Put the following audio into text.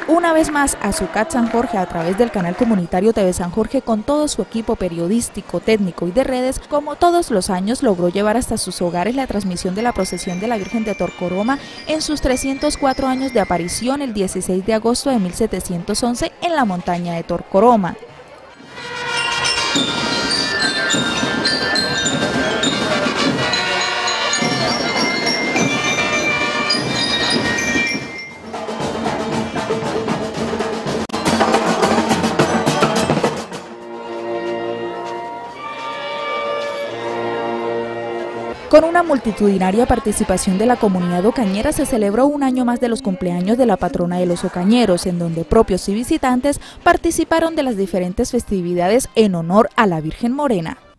Una vez más, Azucat San Jorge, a través del canal comunitario TV San Jorge, con todo su equipo periodístico, técnico y de redes, como todos los años, logró llevar hasta sus hogares la transmisión de la procesión de la Virgen de Torcoroma en sus 304 años de aparición el 16 de agosto de 1711 en la montaña de Torcoroma. Con una multitudinaria participación de la comunidad ocañera se celebró un año más de los cumpleaños de la patrona de los ocañeros, en donde propios y visitantes participaron de las diferentes festividades en honor a la Virgen Morena.